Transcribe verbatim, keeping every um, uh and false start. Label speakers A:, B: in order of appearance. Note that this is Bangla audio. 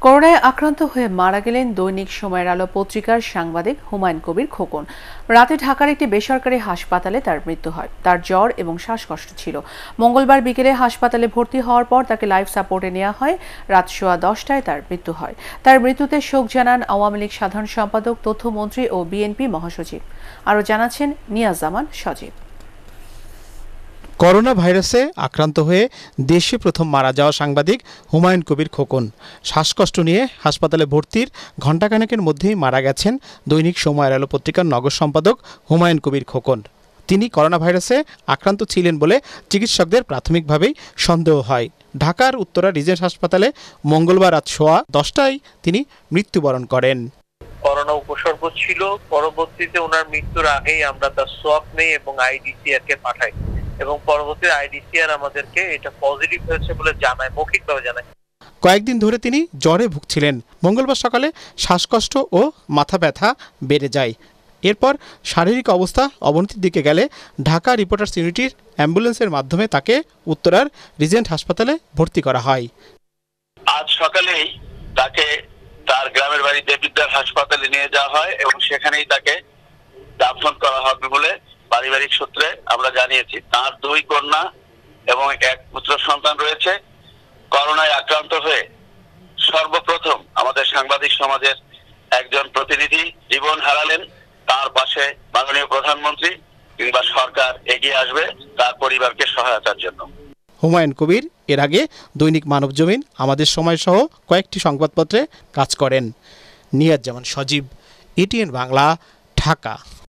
A: করোনায় আক্রান্ত হয়ে মারা গেলেন দৈনিক সময়ের আলো পত্রিকার সাংবাদিক হুমায়ুন কবির খোকন। রাতে ঢাকার একটি বেসরকারি হাসপাতালে তার মৃত্যু হয়। তার জ্বর এবং শ্বাসকষ্ট ছিল। মঙ্গলবার বিকেলে হাসপাতালে ভর্তি হওয়ার পর তাকে লাইফ সাপোর্টে নেওয়া হয়। রাত সোয়া দশটায় তার মৃত্যু হয়। তার মৃত্যুতে শোক জানান আওয়ামী লীগ সাধারণ সম্পাদক, তথ্যমন্ত্রী ও বিএনপি মহাসচিব। আরও জানাচ্ছেন নিয়াজ জামান সজীব।
B: করোনা ভাইরাসে আক্রান্ত হয়ে দেশে প্রথম মারা যাওয়া সাংবাদিক হুমায়ুন কবির খোকন শ্বাসকষ্ট নিয়ে হাসপাতালে ভর্তির ঘণ্টাখানেকের মধ্যেই মারা গেছেন দৈনিক সময়ের আলো পত্রিকার নগর সম্পাদক হুমায়ুন কবির খোকন। তিনি করোনা ভাইরাসে আক্রান্ত ছিলেন বলে চিকিৎসকদের প্রাথমিকভাবেই সন্দেহ হয়। ঢাকার উত্তরা রিজেন্ট হাসপাতালে মঙ্গলবার রাত সোয়া দশটায় তিনি মৃত্যুবরণ করেন।
C: করোনা উপসর্গ ছিল, পরবর্তীতে ওনার মৃত্যুর আগেই আমরা তার সোয়াব নেই এবং আইডিসিআর কে পাঠাই এবং পরবর্তী আইডিসিআর আমাদেরকে এটা পজিটিভ হয়েছে বলে জানায়, মৌখিকভাবে জানায়।
B: কয়েকদিন ধরে তিনি জ্বরে ভুগছিলেন। মঙ্গলবার সকালে শ্বাসকষ্ট ও মাথা ব্যথা বেড়ে যায়। এরপর শারীরিক অবস্থা অবনতির দিকে গেলে ঢাকা রিপোর্টার্স ইউনিটির অ্যাম্বুলেন্সের মাধ্যমে তাকে উত্তরার রিজেন্ট হাসপাতালে ভর্তি করা হয়।
D: আজ সকালেই তাকে তার গ্রামের বাড়ি দেবিদ্বার হাসপাতালে নিয়ে যাওয়া হয় এবং সেখানেই তাকে দাফন করা হবে বলে পারিবারিক সূত্রে আমরা জানিয়েছি। তার দুই কন্যা এবং এক পুত্র সন্তান রয়েছে। করোনায় আক্রান্ত হয়ে সর্বপ্রথম আমাদের সাংবাদিক সমাজের একজন প্রতিনিধি জীবন হারালেন। তার পাশে মাননীয় প্রধানমন্ত্রী কিংবা সরকার এগিয়ে আসবে তার পরিবারকে সহায়তার জন্য।
B: হুমায়ুন কবির এর আগে দৈনিক মানবজমিন, আমাদের সময় সহ কয়েকটি সংবাদপত্রে কাজ করেন। নিয়াজ জামান সজীব, এটিএন বাংলা, ঢাকা।